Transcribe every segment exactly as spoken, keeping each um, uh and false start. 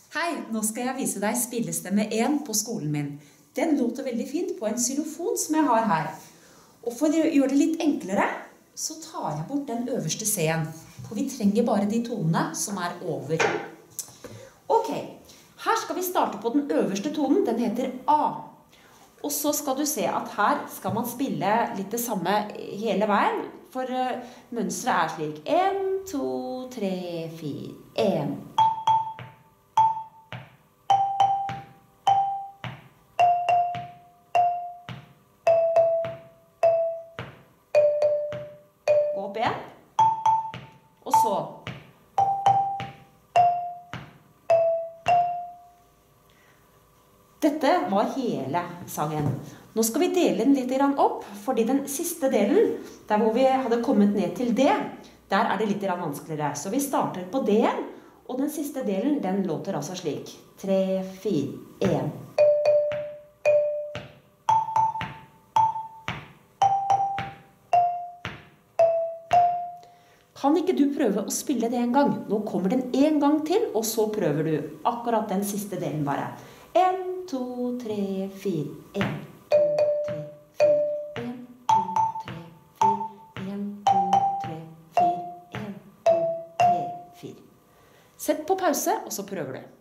Hei, nå skal jeg vise deg spillestemme én på skolen min. Den låter veldig fint på en xylofon som jeg har her. Og for å gjøre det litt enklere, så tar jeg bort den øverste C-en. For vi trenger bare de tonene som er over. Ok, her skal vi starte på den øverste tonen, den heter A. Og så skal du se at her skal man spille litt det samme hele veien, for mønstret er slik. En, to, tre, fire, en. Gå opp igjen. Og så. Dette var hele sangen. Nå skal vi dele den litt opp, fordi den siste delen, der hvor vi hadde kommet ned til D, der er det litt vanskeligere. Så vi starter på D-en, og den siste delen, den låter altså slik. tre, fire, en. Kan ikke du prøve å spille det en gang? Nå kommer den en gang til, og så prøver du akkurat den siste delen bare. En, to, tre, fire, en. Sett på pause, og så prøver du.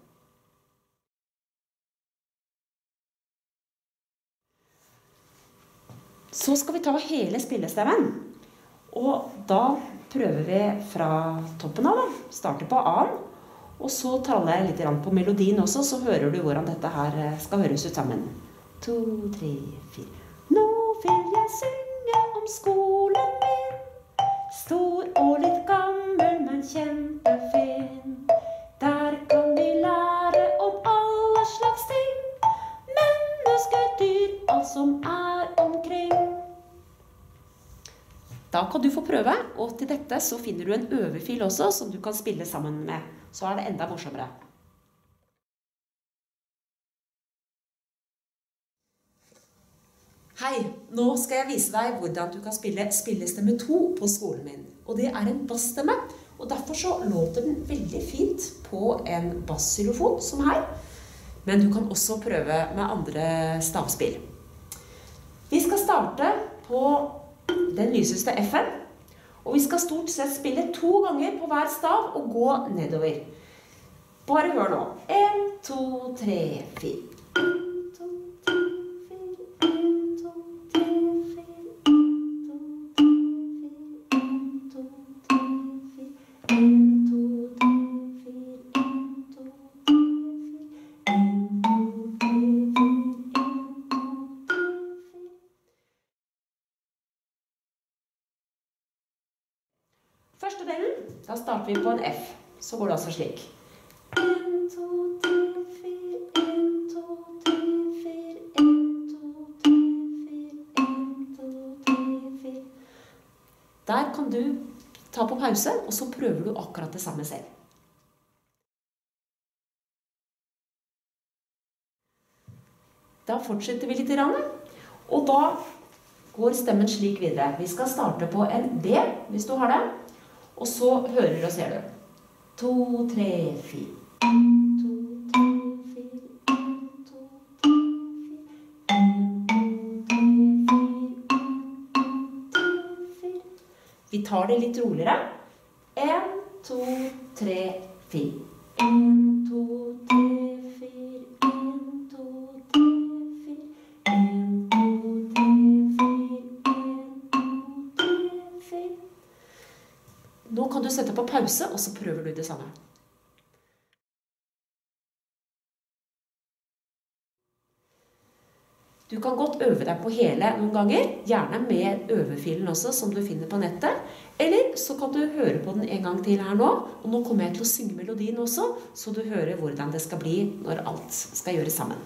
Så skal vi ta hele spillestemmen. Og da prøver vi fra toppen av, da. Starter på A-en. Og så taler jeg litt på melodien også, så hører du hvordan dette her skal høres ut sammen. To, tre, fire. Nå vil jeg synge om skolen min. Stor og litt gammel, men kjempefin. Der kan vi lære om alle slags ting. Mennesker, dyr, alt som er omkring. Da kan du få prøve, og til dette så finner du en øvefil også, som du kan spille sammen med. Så er det enda morsommere. Hei, nå skal jeg vise deg hvordan du kan spille spillestemme to på skolen min. Og det er en bassstemme, og derfor så låter den veldig fint på en bassxylofon som her. Men du kan også prøve med andre stavspill. Vi skal starte på den lyseste F-en, og vi skal stort sett spille to ganger på hver stav og gå nedover. Bare hør nå. En, to, tre, fire. Første delen, da starter vi på en F, så går det altså slik. En, to, tre, fire, en, to, tre, fire, en, to, tre, fire, en, to, tre, fire. Der kan du ta på pause, og så prøver du akkurat det samme selv. Da fortsetter vi litt grann, og da går stemmen slik videre. Vi skal starte på en D, hvis du har det. Og så hører og ser du. To, tre, fire. To, tre, fire. En, to, tre, fire. En, to, tre, fire. En, to, tre, fire. Vi tar det litt roligere. En, to, tre, fire. En, to, tre, fire. En, to, tre, fire. En, to, tre, fire. En, to, tre, fire. Nå kan du sette på pause, og så prøver du det samme. Du kan godt øve deg på hele noen ganger, gjerne med øvefilen også, som du finner på nettet. Eller så kan du høre på den en gang til her nå, og nå kommer jeg til å synge melodien også, så du hører hvordan det skal bli når alt skal gjøres sammen.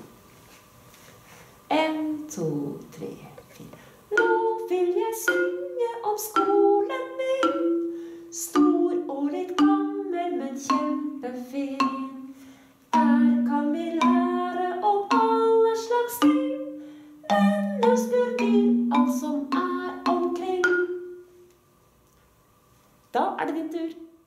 En, to, tre, fire. Nå vil jeg synge om skolen min. Stor og litt gammel, men kjempefin. Der kan vi lære om alle slags ting. Mennesker, dyr, alt som er omkring. Da er det din tur.